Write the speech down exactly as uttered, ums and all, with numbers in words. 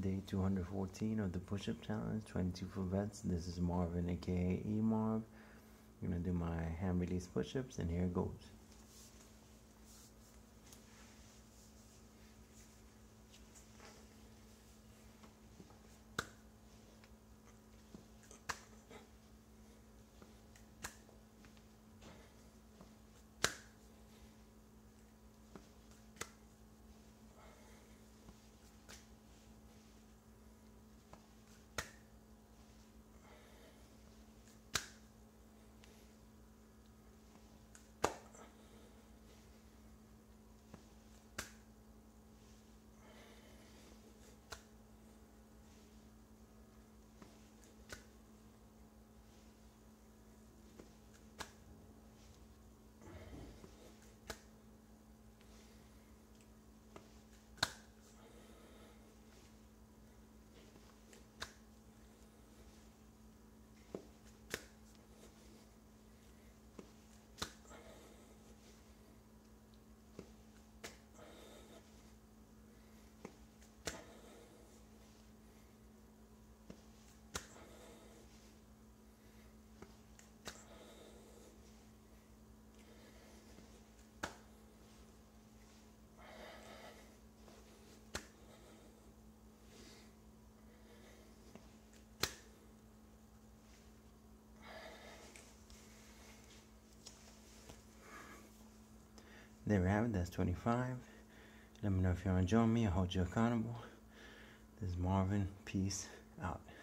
day two hundred fourteen of the push-up challenge, twenty-two for vets. This is Marvin, aka E-Marv. I'm gonna do my hand release push-ups, and here it goes. There we have it, that's twenty-five. Let me know if you want to join me. I'll hold you accountable. This is Marvin. Peace out.